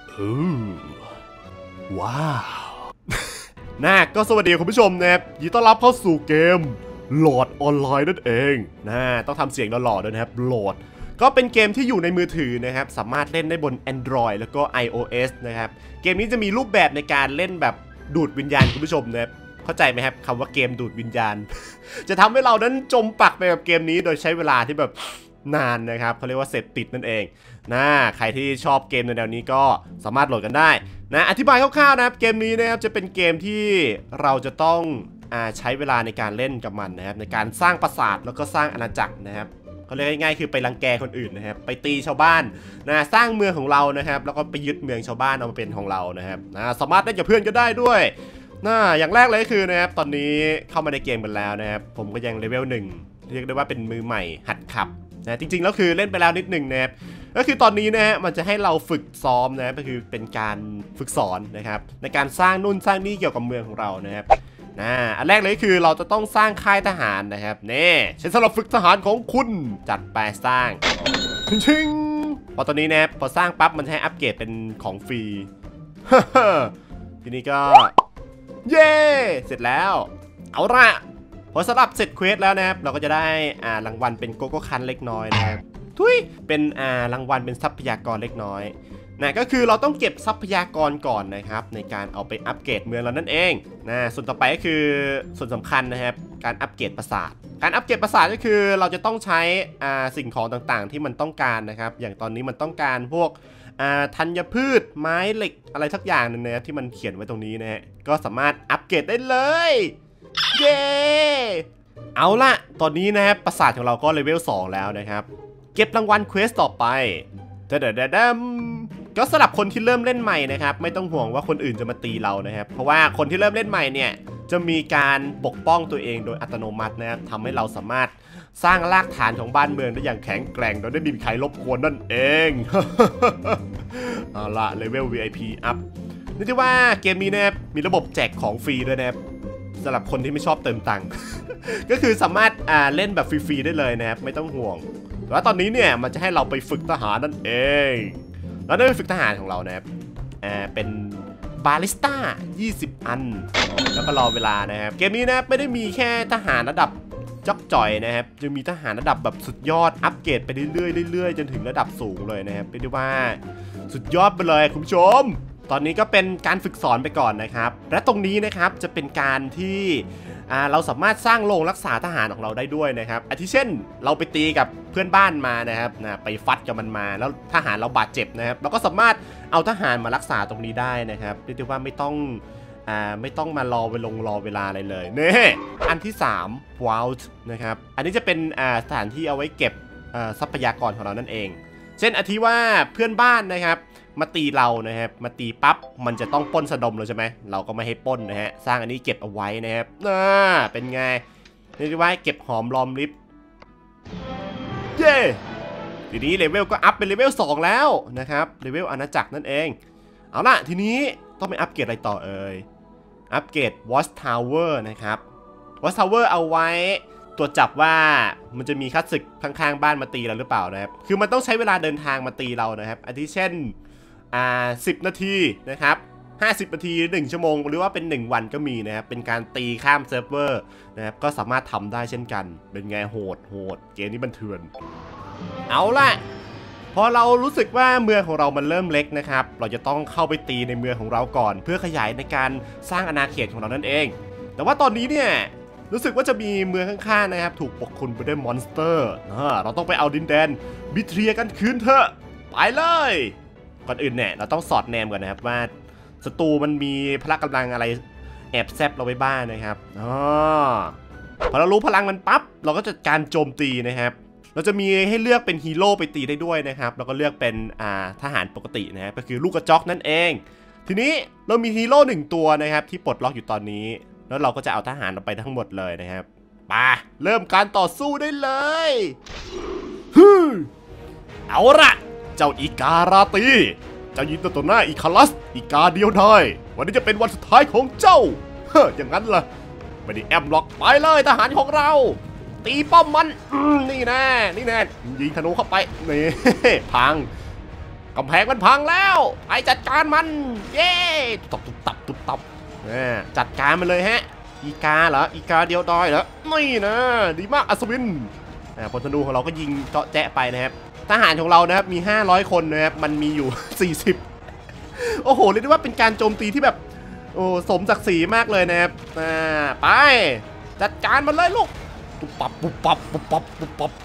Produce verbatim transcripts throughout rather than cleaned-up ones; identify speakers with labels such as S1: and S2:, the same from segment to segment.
S1: ฮู้ว้าวนะก็สวัสดีคุณผู้ชมนะครับยินดีต้อนรับเข้าสู่เกมโหลดออนไลน์นั่นเองนะต้องทำเสียงหล่อๆด้วยนะครับโหลดก็เป็นเกมที่อยู่ในมือถือนะครับสามารถเล่นได้บน Android แล้วก็ iOS นะครับเกมนี้จะมีรูปแบบในการเล่นแบบดูดวิญญาณคุณผู้ชมนะครับเข้าใจไหมครับคำว่าเกมดูดวิญญาณ จะทำให้เรานั้นจมปักไปกับเกมนี้โดยใช้เวลาที่แบบนานนะครับเขาเรียกว่าเสพติดนั่นเองนะใครที่ชอบเกมในแนวนี้ก็สามารถโหลดกันได้นะอธิบายคร่าวๆนะครับเกมนี้นะครับจะเป็นเกมที่เราจะต้องอ่าใช้เวลาในการเล่นกับมันนะครับในการสร้างปราสาทแล้วก็สร้างอาณาจักรนะครับเขาเรียกง่ายๆคือไปรังแกคนอื่นนะครับไปตีชาวบ้านนะสร้างเมืองของเรานะครับแล้วก็ไปยึดเมืองชาวบ้านเอามาเป็นของเรานะครับนะสามารถเล่นกับเพื่อนก็ได้ด้วยนะอย่างแรกเลยคือนะครับตอนนี้เข้ามาในเกมกันแล้วนะครับผมก็ยังเลเวลหนึ่งเรียกได้ว่าเป็นมือใหม่หัดขับนะจริงๆแล้วคือเล่นไปแล้วนิดหนึ่งนะครับก็คือตอนนี้นะฮะมันจะให้เราฝึกซ้อมนะก็คือเป็นการฝึกสอนนะครับในการสร้างนู่นสร้างนี่เกี่ยวกับเมืองของเรานะครับนะอันแรกเลยคือเราจะต้องสร้างค่ายทหารนะครับนี่ใช้สำหรับฝึกทหารของคุณจัดไปสร้างชิงพอตอนนี้นะพอสร้างปั๊บมันจะให้อัปเกรดเป็นของฟรีทีนี้ก็เย้เสร็จแล้วเอาละพอสลับเสร็จเควสแล้วนะครับเราก็จะได้อ่ารางวัลเป็นโกโก้คันเล็กน้อยนะครับทุยเป็นอ่ารางวัลเป็นทรัพยากรเล็กน้อยนะก็คือเราต้องเก็บทรัพยากรก่อนนะครับในการเอาไปอัปเกรดเมืองเรานั่นเองนะส่วนต่อไปก็คือส่วนสำคัญนะครับการอัปเกรดปราสาทการอัปเกรดปราสาทก็คือเราจะต้องใช้อ่าสิ่งของต่างๆที่มันต้องการนะครับอย่างตอนนี้มันต้องการพวกอ่าธัญพืชไม้เหล็กอะไรสักอย่างนึงนะครับที่มันเขียนไว้ตรงนี้นะฮะก็สามารถอัปเกรดได้เลยเย้เอาล่ะตอนนี้นะครับปราสาทของเราก็เลเวลสองแล้วนะครับเก็บรางวัลเควสต่อไปเดดเดดก็สำหรับคนที่เริ่มเล่นใหม่นะครับไม่ต้องห่วงว่าคนอื่นจะมาตีเรานะครับเพราะว่าคนที่เริ่มเล่นใหม่เนี่ยจะมีการปกป้องตัวเองโดยอัตโนมัตินะครับทำให้เราสามารถสร้างรากฐานของบ้านเมืองได้อย่างแข็งแกร่งโดยไม่มีใครรบกวนนั่นเอง เอาล่ะเลเวล วี ไอ พี อัพนี่ที่ว่าเกมนี้นะครับมีระบบแจกของฟรีด้วยนะครับสำหรับคนที่ไม่ชอบเติมตังค์ ก็คือสามารถอ่าเล่นแบบฟรีๆได้เลยนะครับไม่ต้องห่วงแต่ว่าตอนนี้เนี่ยมันจะให้เราไปฝึกทหารนั่นเองแล้วได้ฝึกทหารของเรานะครับอ่าเป็นบาลิสต้ายี่สิบอันแล้วก็รอเวลานะครับเกมนี้นะไม่ได้มีแค่ทหารระดับจ๊อกจ่อยนะครับยังมีทหารระดับแบบสุดยอดอัปเกรดไปเรื่อยๆเรื่อยๆจนถึงระดับสูงเลยนะครับเรียกได้ว่าสุดยอดไปเลยคุณผู้ชมตอนนี้ก็เป็นการฝึกสอนไปก่อนนะครับและตรงนี้นะครับจะเป็นการที่เราสามารถสร้างโรงรักษาทหารของเราได้ด้วยนะครับอาทิเช่นเราไปตีกับเพื่อนบ้านมานะครับนะไปฟัดกับมันมาแล้วทหารเราบาดเจ็บนะครับเราก็สามารถเอาทหารมารักษาตรงนี้ได้นะครับเรียกได้ว่าไม่ต้องอ่าไม่ต้องมารอเวลงรอเวลาอะไรเลยนี่อันที่สาม Vault นะครับอันนี้จะเป็นอ่าสถานที่เอาไว้เก็บทรัพยากรของเรานั่นเองเช่นอาทิว่าเพื่อนบ้านนะครับมาตีเรานะครับมาตีปั๊บมันจะต้องปล้นสะดมเราใช่ไหมเราก็ไม่ให้ปล้นนะฮะสร้างอันนี้เก็บเอาไว้นะครับน่าเป็นไงนี่คือว่าเก็บหอมรอมริบเย้ทีนี้เลเวลก็อัพเป็นเลเวลสองแล้วนะครับเลเวลอาณาจักรนั่นเองเอาล่ะทีนี้ต้องไปอัปเกรดอะไรต่อเอ่ยอัปเกรด Watch Tower นะครับ Watch Tower เอาไว้ตรวจจับว่ามันจะมีข้าศึกข้างๆบ้านมาตีเราหรือเปล่านะครับคือมันต้องใช้เวลาเดินทางมาตีเรานะครับอาทิเช่นอ่าสิบนาทีนะครับห้าสิบนาทีหนึ่งชั่วโมงหรือว่าเป็นหนึ่งวันก็มีนะครับเป็นการตีข้ามเซิร์ฟเวอร์นะครับก็สามารถทำได้เช่นกันเป็นไงโหดโหดเกมนี้มันเถื่อนเอาล่ะพอเรารู้สึกว่าเมืองของเรามันเริ่มเล็กนะครับเราจะต้องเข้าไปตีในเมืองของเราก่อนเพื่อขยายในการสร้างอาณาเขตของเรานั่นเองแต่ว่าตอนนี้เนี่ยรู้สึกว่าจะมีเมืองข้างๆนะครับถูกปกคลุมไปด้วยมอนสเตอร์เราต้องไปเอาดินแดนบิเทรียกันคืนเถอะไปเลยก่อนอื่นเนี่ยเราต้องสอดแนมก่อนนะครับว่าศัตรูมันมีพละกำลังอะไรแอบแซบเราไว้บ้างนะครับอ๋อพอเรารู้พลังมันปั๊บเราก็จะการโจมตีนะครับเราจะมีให้เลือกเป็นฮีโร่ไปตีได้ด้วยนะครับแล้วก็เลือกเป็นอ่าทหารปกตินะครับก็คือลูกกระจอกนั่นเองทีนี้เรามีฮีโร่หนึ่งตัวนะครับที่ปลดล็อกอยู่ตอนนี้แล้วเราก็จะเอาทหารเราไปทั้งหมดเลยนะครับมาเริ่มการต่อสู้ได้เลยฮึเอาละเจ้าอีการาตีเจ้ายิงตัวหน้าอีคาลัสอีกาเดียวได้วันนี้จะเป็นวันสุดท้ายของเจ้าเฮ้ยอย่างนั้นล่ะไม่ได้แอมล็อกไปเลยทหารของเราตีป้อมมันนี่แน่นี่แน่ยิงธนูเข้าไปนี่พังกำแพงมันพังแล้วไปจัดการมันเย้ตุบตุบตับตุบตับจัดการมันเลยฮะอีกาเหรออีกาเดียวดอยเหรอนี่นะดีมากอัศวินพลธนูของเราก็ยิงเจาะแจ๊ะไปนะครับทหารของเรานะครับมีห้าร้อยคนนะครับมันมีอยู่สี่สิบโอ้โหเรียกได้ว่าเป็นการโจมตีที่แบบโอ้สมศักดิ์ศรีมากเลยนะครับไปจัดการมันเลยลูกปุ๊บปั๊บปุ๊บปั๊บปุ๊บปั๊บปุ๊บปั๊บ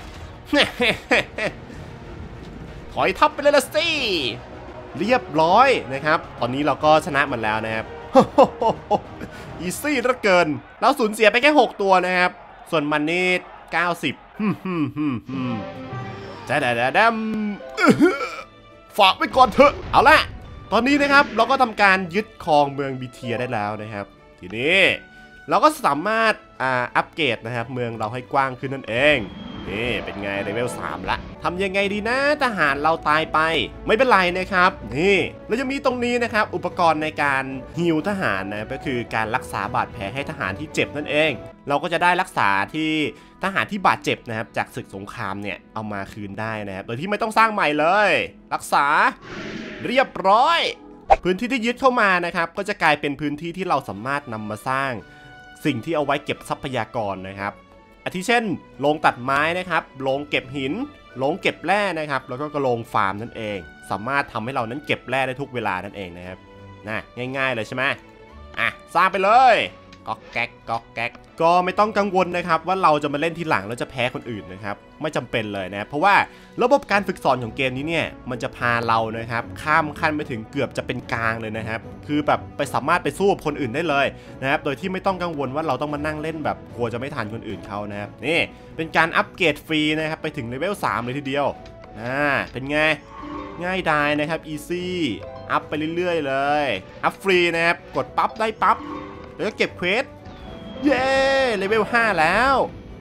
S1: ถอยทับไปเลยละสิเรียบร้อยนะครับตอนนี้เราก็ชนะมันแล้วนะครับอีซี่เหลือเกินเราสูญเสียไปแค่หกตัวนะครับส่วนมันนี่เก้าสิบฮึ่มฮึ่มฮึ่มฮึ่มจะได้ได้ดำฝากไว้ก่อนเถอะเอาละตอนนี้นะครับเราก็ทำการยึดครองเมืองบีเทียได้แล้วนะครับทีนี้เราก็สามารถอ่าอัปเกรดนะครับเมืองเราให้กว้างขึ้นนั่นเองนี่เป็นไงเลเวลสามละทำยังไงดีนะทหารเราตายไปไม่เป็นไรนะครับนี่เราจะมีตรงนี้นะครับอุปกรณ์ในการฮีลทหารนะก็คือการรักษาบาดแผลให้ทหารที่เจ็บนั่นเองเราก็จะได้รักษาที่ทหารที่บาดเจ็บนะครับจากศึกสงครามเนี่ยเอามาคืนได้นะครับโดยที่ไม่ต้องสร้างใหม่เลยรักษาเรียบร้อยพื้นที่ที่ยึดเข้ามานะครับก็จะกลายเป็นพื้นที่ที่เราสามารถนำมาสร้างสิ่งที่เอาไว้เก็บทรัพยากรนะครับอาทิเช่นโรงตัดไม้นะครับโรงเก็บหินโรงเก็บแร่นะครับแล้วก็กระโรงฟาร์มนั่นเองสามารถทำให้เรานั้นเก็บแร่ได้ทุกเวลานั่นเองนะครับนะง่ายๆเลยใช่ไหมอ่ะสร้างไปเลยก๊อกแก๊กก๊อกแก๊กก็ไม่ต้องกังวลนะครับว่าเราจะมาเล่นทีหลังแล้วจะแพ้คนอื่นนะครับไม่จำเป็นเลยนะเพราะว่าระบบการฝึกสอนของเกมนี้เนี่ยมันจะพาเรานะครับข้ามขั้นไปถึงเกือบจะเป็นกลางเลยนะครับคือแบบไปสามารถไปสู้กับคนอื่นได้เลยนะครับโดยที่ไม่ต้องกังวลว่าเราต้องมานั่งเล่นแบบกลัวจะไม่ทันคนอื่นเขานะครับนี่เป็นการอัปเกรดฟรีนะครับไปถึงเลเวลสามเลยทีเดียวอ่าเป็นไงง่ายดายนะครับอีซี่อัพไปเรื่อยๆเลยอัพฟรีนะครับกดปั๊บได้ปั๊บแล้วก็เก็บเควสเย้เลเวลห้าแล้ว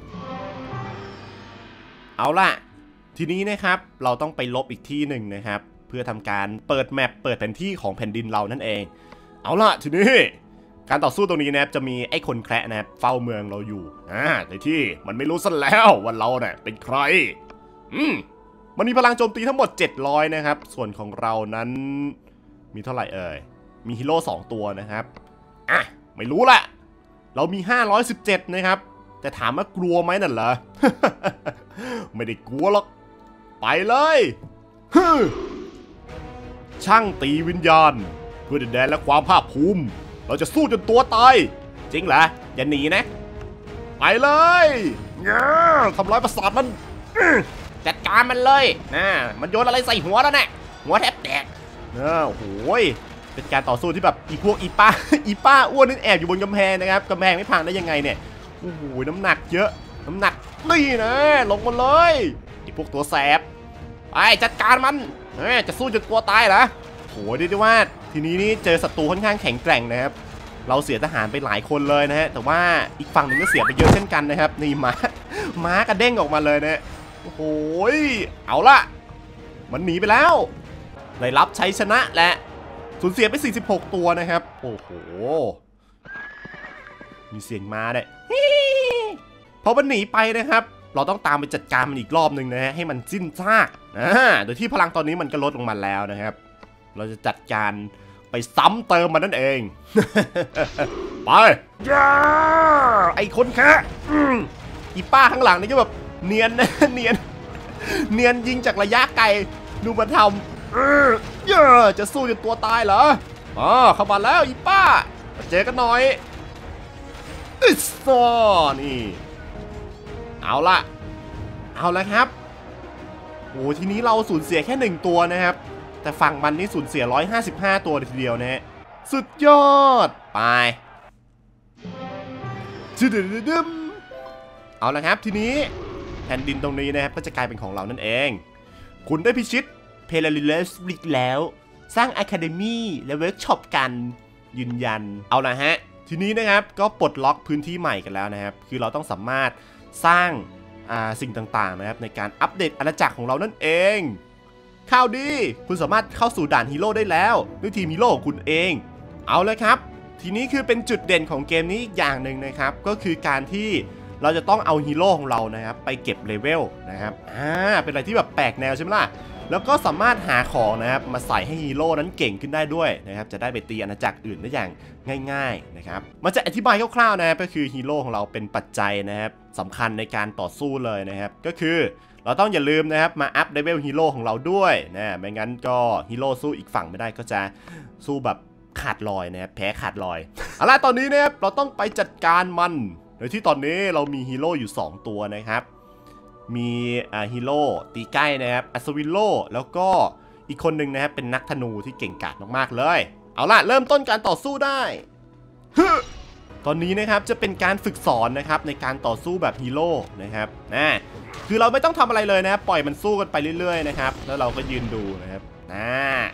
S1: เอาล่ะทีนี้นะครับเราต้องไปลบอีกที่หนึ่งนะครับเพื่อทำการเปิดแมปเปิดแผนที่ของแผ่นดินเรานั่นเองเอาล่ะทีนี้การต่อสู้ตรงนี้นะครับจะมีไอ้คนแคระนะครับเฝ้าเมืองเราอยู่อ่าในที่มันไม่รู้ซะแล้วว่าเราเนี่ยเป็นใครอืมมันมีพลังโจมตีทั้งหมดเจ็ดร้อยนะครับส่วนของเรานั้นมีเท่าไหร่เอ่ยมีฮีโร่สองตัวนะครับอ่ะไม่รู้ละเรามีห้าร้อยสิบเจ็ดนะครับแต่ถามว่ากลัวไหมนั่นเหรอ ไม่ได้กลัวหรอกไปเลยช่างตีวิญญาณเพื่อดินแดนและความภาคภูมิเราจะสู้จนตัวตายจริงเหรออย่าหนีนะไปเลยทำร้ายประสาทมันจัดการมันเลยนะมันโยนอะไรใส่หัวแล้วเนี่ยหัวแทบแตกโอ้โหเป็นการต่อสู้ที่แบบอีพวกอีป้าอีป้าอ้วนนี่แอบอยู่บนกำแพงนะครับกำแพงไม่พังได้ยังไงเนี่ยโอ้โหน้ำหนักเยอะน้ำหนักนี่นะลงมาเลยอีพวกตัวแสบไปจัดการมันจะสู้จนตัวตายเหรอโหเรียกได้ว่าทีนี้นี่เจอศัตรูค่อนข้างแข็งแกร่งนะครับเราเสียทหารไปหลายคนเลยนะฮะแต่ว่าอีกฝั่งหนึ่งก็เสียไปเยอะเช่นกันนะครับนี่ม้าม้ากระเด้งออกมาเลยนะโอ้โหเอาละมันหนีไปแล้วได้รับชัยชนะและสูญเสียไปสี่สิบหกตัวนะครับโอ้โหมีเสียงมาด้วยพอมันหนีไปนะครับเราต้องตามไปจัดการมันอีกรอบหนึ่งนะฮะให้มันสิ้นซากอ่าโดยที่พลังตอนนี้มันก็ลดลงมาแล้วนะครับเราจะจัดการไปซ้ำเติมมันนั่นเองไปย่าไอคนแค่อีป้าข้างหลังนี่ก็แบบเนียนนะเนียนเนียนยิงจากระยะไกลดูมันทำเออเยอะจะสู้จนตัวตายเหรออ๋อเข้ามาแล้วอีป้าเจอกันหน่อยอิสซอนี่เอาละเอาละครับโอ้ทีนี้เราสูญเสียแค่หนึ่งตัวนะครับแต่ฝั่งมันนี่สูญเสียหนึ่งร้อยห้าสิบห้าตัวทีเดียวนะฮะสุดยอดไปดึมเอาละครับทีนี้แผ่นดินตรงนี้นะครับก็จะกลายเป็นของเรานั่นเองคุณได้พิชิตเพลาริเลสลิกแล้วสร้างอะคาเดมี่และเวิร์กช็อปกันยืนยันเอาละฮะทีนี้นะครับก็ปลดล็อกพื้นที่ใหม่กันแล้วนะครับคือเราต้องสามารถสร้างสิ่งต่างๆนะครับในการอัปเดตอาณาจักรของเรานั่นเองข่าวดีคุณสามารถเข้าสู่ด่านฮีโร่ได้แล้วด้วยทีมฮีโร่ของคุณเองเอาเลยครับทีนี้คือเป็นจุดเด่นของเกมนี้อย่างหนึ่งนะครับก็คือการที่เราจะต้องเอาฮีโร่ของเรานะครับไปเก็บเลเวลนะครับอ่าเป็นอะไรที่แบบแปลกแนวใช่ไหมล่ะแล้วก็สามารถหาของนะครับมาใส่ให้ฮีโร่นั้นเก่งขึ้นได้ด้วยนะครับจะได้ไปตีอาณาจักรอื่นได้อย่างง่ายๆนะครับมันจะอธิบายคร่าวๆนะครับก็คือฮีโร่ของเราเป็นปัจจัยนะครับสำคัญในการต่อสู้เลยนะครับก็คือเราต้องอย่าลืมนะครับมาอัพเลเวลฮีโร่ของเราด้วยนะไม่งั้นก็ฮีโร่สู้อีกฝั่งไม่ได้ก็จะสู้แบบขาดลอยนะครับแพ้ขาดลอยเอาล่ะตอนนี้นะครับเราต้องไปจัดการมันโดยที่ตอนนี้เรามีฮีโร่อยู่สองตัวนะครับมีอ่าฮีโร่ตีใกล้นะครับอัศวินโลแล้วก็อีกคนหนึ่งนะครับเป็นนักธนูที่เก่งกาจมากๆเลยเอาล่ะเริ่มต้นการต่อสู้ได้ตอนนี้นะครับจะเป็นการฝึกสอนนะครับในการต่อสู้แบบฮีโร่นะครับนะคือเราไม่ต้องทำอะไรเลยนะปล่อยมันสู้กันไปเรื่อยๆนะครับแล้วเราก็ยืนดูนะครับนะ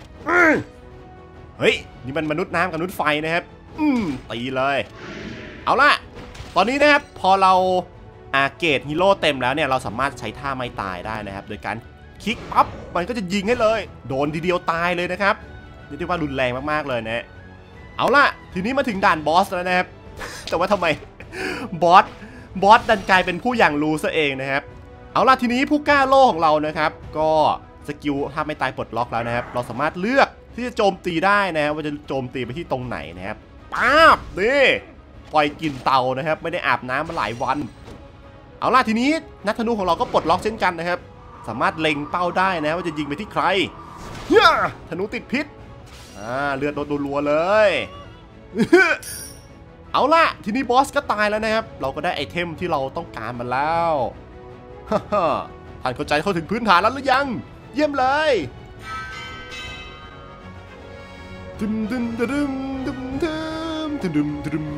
S1: เฮ้ยนี่มันมนุษย์น้ำกับมนุษย์ไฟนะครับอืมตีเลยเอาล่ะตอนนี้นะครับพอเราอาเกตฮีโร่เต็มแล้วเนี่ยเราสามารถใช้ท่าไม้ตายได้นะครับโดยการคลิกปั๊บมันก็จะยิงให้เลยโดนทีเดียวตายเลยนะครับนี่เรียกว่ารุนแรงมากๆเลยนะเอาล่ะทีนี้มาถึงด่านบอสแล้วนะครับแต่ว่าทำไมบอสบอสดันกลายเป็นผู้อย่างรู้ซะเองนะครับเอาล่ะทีนี้ผู้กล้าโล่ของเรานะครับก็สกิลท่าไม้ตายปลดล็อกแล้วนะครับเราสามารถเลือกที่จะโจมตีได้นะว่าจะโจมตีไปที่ตรงไหนนะครับป๊าบนี่ปล่อยกลิ่นเตานะครับไม่ได้อาบน้ำมาหลายวันเอาล่ะทีนี้นักธนูของเราก็ปลดล็อกเช่นกันนะครับสามารถเล็งเป้าได้นะว่าจะยิงไปที่ใครเฮ้ยธนูติดพิษอ่าเลือดโดนรัวๆเลยเอาล่ะทีนี้บอสก็ตายแล้วนะครับเราก็ได้ไอเทมที่เราต้องการมาแล้วท่านเข้าใจเข้าถึงพื้นฐานแล้วหรือยังเยี่ยมเลยดึมดึมดึมดึมดึมดึมดึมดึม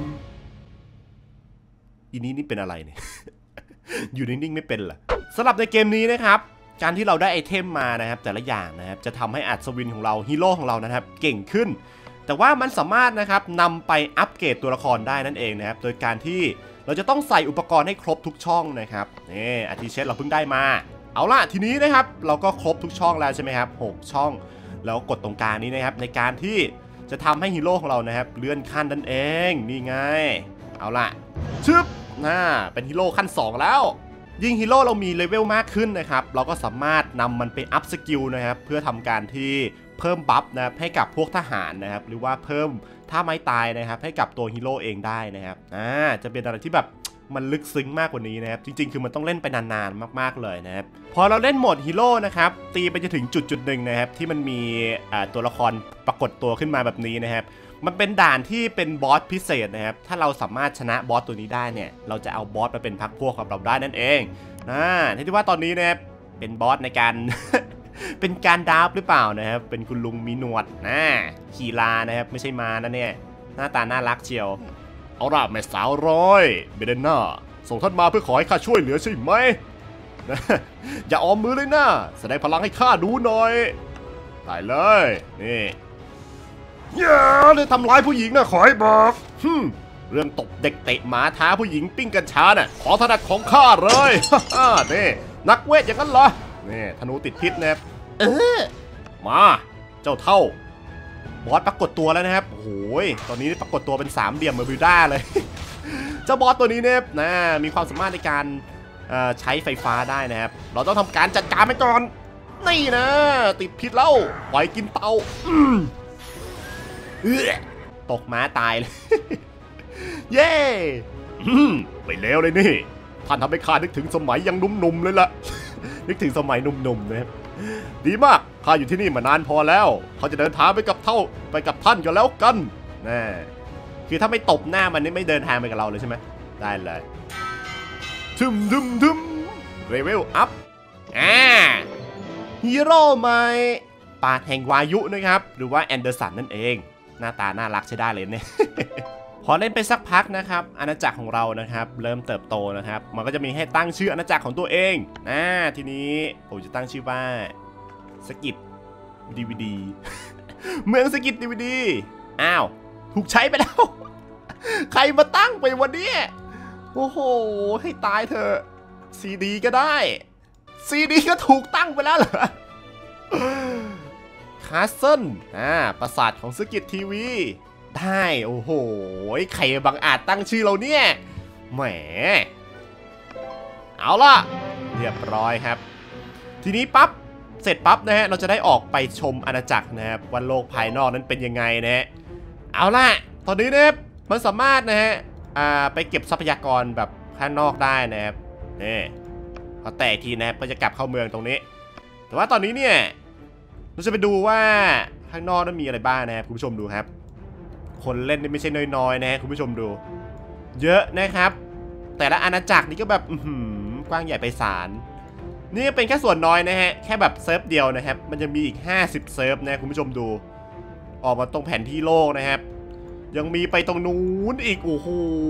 S1: อีนี้นี่เป็นอะไรเนี่ยอยู่นิ่งๆไม่เป็นเหรอสำหรับในเกมนี้นะครับการที่เราได้ไอเทมมานะครับแต่ละอย่างนะครับจะทำให้อัศวินของเราฮีโร่ของเรานะครับเก่งขึ้นแต่ว่ามันสามารถนะครับนำไปอัปเกรดตัวละครได้นั่นเองนะครับโดยการที่เราจะต้องใส่อุปกรณ์ให้ครบทุกช่องนะครับนี่อาทิเช่นเราเพิ่งได้มาเอาล่ะทีนี้นะครับเราก็ครบทุกช่องแล้วใช่ไหมครับหกช่องแล้วกดตรงกลางนี้นะครับในการที่จะทำให้ฮีโร่ของเรานะครับเลื่อนขั้นนั่นเองนี่ไงเอาล่ะชึบน่าเป็นฮีโร่ขั้นสองแล้วยิ่งฮีโร่เรามีเลเวลมากขึ้นนะครับเราก็สามารถนำมันไปอัพสกิลนะครับเพื่อทำการที่เพิ่มบัฟนะครับให้กับพวกทหารนะครับหรือว่าเพิ่มท่าไม้ตายนะครับให้กับตัวฮีโร่เองได้นะครับอ่าจะเป็นอะไรที่แบบมันลึกซึ้งมากกว่านี้นะครับจริงๆคือมันต้องเล่นไปนานๆมากๆเลยนะครับพอเราเล่นโหมดฮีโร่นะครับตีไปจะถึงจุดจุดหนึ่งนะครับที่มันมีอ่าตัวละครปรากฏตัวขึ้นมาแบบนี้นะครับมันเป็นด่านที่เป็นบอสพิเศษนะครับถ้าเราสามารถชนะบอสตัวนี้ได้เนี่ยเราจะเอาบอสมาเป็นพรรคพวกกับเราได้นั่นเองนะที่ว่าตอนนี้นะครับเป็นบอสในการ เป็นการดาบหรือเปล่านะครับเป็นคุณลุงมีหนวดนะขี่ลานะครับไม่ใช่มานะเนี่ยหน้าตาน่ารักเชียวเอาล่ะแม่สาวร้อยเบเดน่าส่งท่านมาเพื่อขอให้ข้าช่วยเหลือใช่ไหม อย่าออมมือเลยนะแสดงพลังให้ข้าดูหน่อยได้เลยนี่อย่าเลยทำร้ายผู้หญิงนะขอให้บอกฮึเรื่องตบเด็กเตะหมาท้าผู้หญิงปิ้งกัญชาน่ะขอถนัดของข้าเลยฮ่านี่นักเวทอย่างนั้นเหรอนี่ธนูติดพิษนะครับเออมาเจ้าเท่าบอสปรากฏตัวแล้วนะครับโอ้ยตอนนี้ปรากฏตัวเป็นสามเหลี่ยมเมอร์บิวด้าเลย เจ้าบอสตัวนี้เนี่ยนะมีความสามารถในการใช้ไฟฟ้าได้นะครับเราต้องทำการจัดการมันก่อนนี่นะติดพิษแล้วปล่อยกินเตาตกม้าตายเลย เย้ไปแล้วเลยนี่ท่านทำให้ข้านึกถึงสมัยยังหนุ่มๆเลยล่ะ นึกถึงสมัยหนุ่มๆนะครับดีมากข้าอยู่ที่นี่มานานพอแล้วเขาจะเดินทางไปกับเท่าไปกับท่านกันแล้วกันนะคือถ้าไม่ตบหน้ามันนี่ไม่เดินทางไปกับเราเลยใช่ไหมได้เลยทึมทึมทึมเลเวลอัพอ่าฮีโร่ใหม่ปาดแห่งวายุนะครับหรือว่าแอนเดอร์สันนั่นเองหน้าตาน่ารักใช้ได้เลยเนี่ย พอเล่นไปสักพักนะครับอาณาจักรของเรานะครับเริ่มเติบโตนะครับมันก็จะมีให้ตั้งชื่ออาณาจักรของตัวเองนะทีนี้ผมจะตั้งชื่อว่าสกิดดีวีดี เมืองสกิดดีวีดีอ้าวถูกใช้ไปแล้ว ใครมาตั้งไปวันนี้โอ้โหให้ตายเถอะซีดีก็ได้ซีดีก็ถูกตั้งไปแล้วเหรอ คาสเซิลอ่าปราสาทของสกิดทีวีได้โอ้โหใครบังอาจตั้งชื่อเราเนี่ยแหมเอาล่ะเรียบร้อยครับทีนี้ปั๊บเสร็จปั๊บนะฮะเราจะได้ออกไปชมอาณาจักรนะครับว่าโลกภายนอกนั้นเป็นยังไงนะฮะเอาล่ะตอนนี้นะครับมันสามารถนะฮะอ่าไปเก็บทรัพยากรแบบข้างนอกได้นะครับนี่พอแตกทีนะครับก็จะกลับเข้าเมืองตรงนี้แต่ว่าตอนนี้เนี่ยเราจะไปดูว่าข้างนอกนั้นมีอะไรบ้างนะครับคุณผู้ชมดูครับคนเล่นนี่ไม่ใช่น้อยๆนะคุณผู้ชมดูเยอะนะครับแต่ละอาณาจักรนี่ก็แบบกว้างใหญ่ไพศาลนี่เป็นแค่ส่วนน้อยนะฮะแค่แบบเซิร์ฟเดียวนะครับมันจะมีอีกห้าสิบเซิร์ฟนะคุณผู้ชมดูออกมาตรงแผนที่โลกนะครับยังมีไปตรงนู้นอีกโอ้โห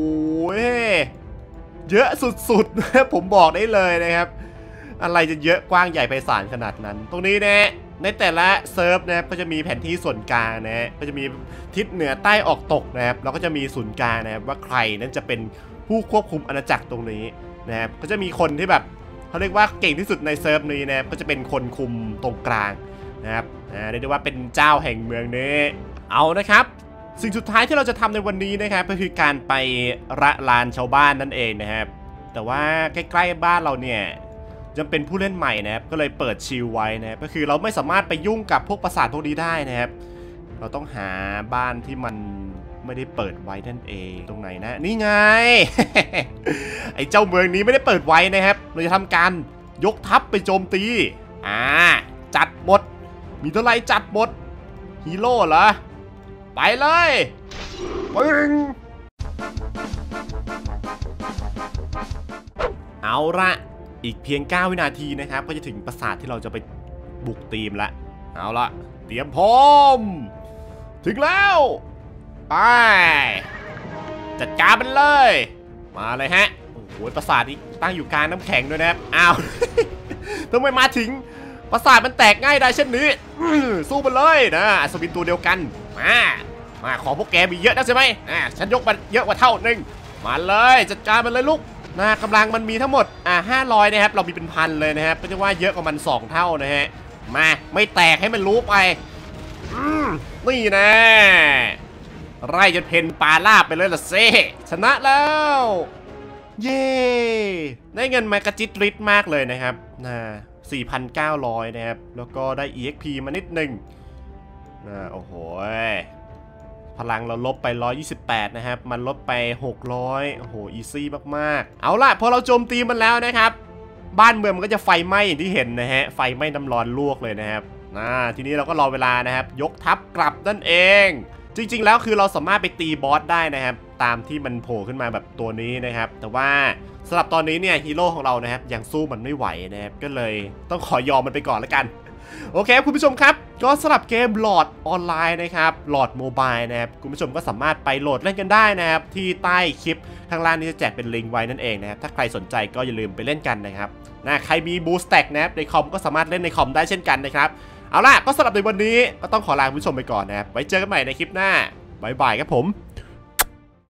S1: เยอะสุดๆนะผมบอกได้เลยนะครับอะไรจะเยอะกว้างใหญ่ไพศาลขนาดนั้นตรงนี้นะในแต่ละเซิร์ฟนะครับก็จะมีแผนที่ส่วนกลางนะก็จะมีทิศเหนือใต้ออกตกนะครับแล้วก็จะมีศูนย์กลางนะครับว่าใครนั้นจะเป็นผู้ควบคุมอาณาจักรตรงนี้นะครับก็จะมีคนที่แบบเขาเรียกว่าเก่งที่สุดในเซิร์ฟนี้นะครับก็จะเป็นคนคุมตรงกลางนะครับเรียกได้ว่าเป็นเจ้าแห่งเมืองนี้เอานะครับสิ่งสุดท้ายที่เราจะทำในวันนี้นะครับก็คือการไประลานชาวบ้านนั่นเองนะครับแต่ว่าใกล้ๆบ้านเราเนี่ยยังเป็นผู้เล่นใหม่นะครับก็เลยเปิดชิลไว้นะครับก็คือเราไม่สามารถไปยุ่งกับพวกปราสาทพวกนี้ได้นะครับเราต้องหาบ้านที่มันไม่ได้เปิดไว้นั่นเองตรงไหนนะนี่ไง ไอ้เจ้าเมืองนี้ไม่ได้เปิดไว้นะครับเราจะทำการยกทัพไปโจมตีอ่าจัดหมดมีเท่าไรจัดหมดฮีโร่เหรอไปเลยปึ้งเอาละอีกเพียงเก้าวินาทีนะครับก็จะถึงปราสาทที่เราจะไปบุกตีมละเอาละเตรียมพร้อมถึงแล้วไปจัดการมันเลยมาเลยฮะโอ้โหปราสาทนี้ตั้งอยู่กลางน้ำแข็งด้วยนะครับอ้าวทำไมมาถึงปราสาทมันแตกง่ายได้เช่นนี้สู้มันเลยนะอัศวินตัวเดียวกันมามาของพวกแกมีเยอะนะใช่ไหมอ่าฉันยกมันเยอะกว่าเท่านึงมาเลยจัดการมันเลยลูกนะกำลังมันมีทั้งหมดอ่าห้าร้อยนะครับเรามีเป็นพันเลยนะครับก็จะว่าเยอะกว่ามันสองเท่านะฮะมาไม่แตกให้มันรู้ไปอืมนี่นะไร่จนเพนปลาลาบไปเลยล่ะเซ่ชนะแล้วเย้ได้เงินมากระจิตริดมากเลยนะครับนะสี่พันเก้าร้อยนะครับแล้วก็ได้ อี เอ็กซ์ พี มานิดหนึ่งนะโอ้โหพลังเราลบไปหนึ่งร้อยยี่สิบแปดนะครับมันลบไปหกร้อยโอ้โหอีซี่มากๆเอาล่ะพอเราโจมตีมันแล้วนะครับบ้านเมืองมันก็จะไฟไหม้อย่างที่เห็นนะฮะไฟไหม้น้ำร้อนลวกเลยนะครับอ่าทีนี้เราก็รอเวลานะครับยกทัพกลับนั่นเองจริงๆแล้วคือเราสามารถไปตีบอสได้นะครับตามที่มันโผล่ขึ้นมาแบบตัวนี้นะครับแต่ว่าสำหรับตอนนี้เนี่ยฮีโร่ของเรานะครับยังสู้มันไม่ไหวนะครับก็เลยต้องขอยอมมันไปก่อนแล้วกันโอเคคุณผู้ชมครับก็สำหรับเกมหลอดออนไลน์นะครับหลอดโมบายนะครับคุณผู้ชมก็สามารถไปโหลดเล่นกันได้นะครับที่ใต้คลิปข้างล่างนี้จะแจกเป็นลิงก์ไว้นั่นเองนะครับถ้าใครสนใจก็อย่าลืมไปเล่นกันนะครับนะใครมีบูสต์แต็กนะครับในคอมก็สามารถเล่นในคอมได้เช่นกันนะครับเอาล่ะก็สำหรับในวันนี้ก็ต้องขอลาคุณผู้ชมไปก่อนนะครับไว้เจอกันใหม่ในคลิปหน้าบ๊ายบายครับผม